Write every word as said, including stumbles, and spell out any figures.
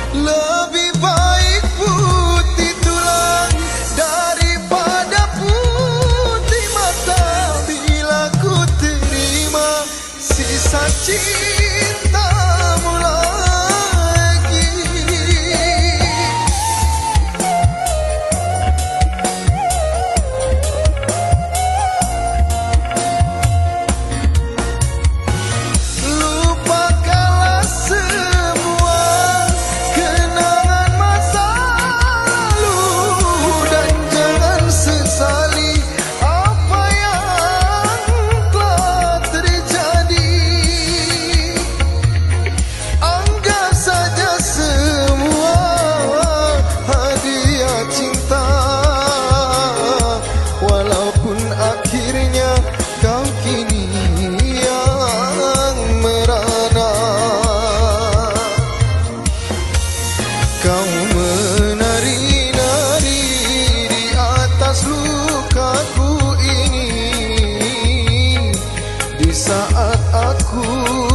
Lebih baik putih tulang daripada putih mata. Bila ku terima sisa cintamu lagi. Lupakanlah semua kenangan masa lalu dan jangan sesali apa yang telah terjadi. Anggap saja semua hadiah cinta, walaupun akhirnya kau kini yang merana. Kau menari-nari di atas lukaku ini di saat aku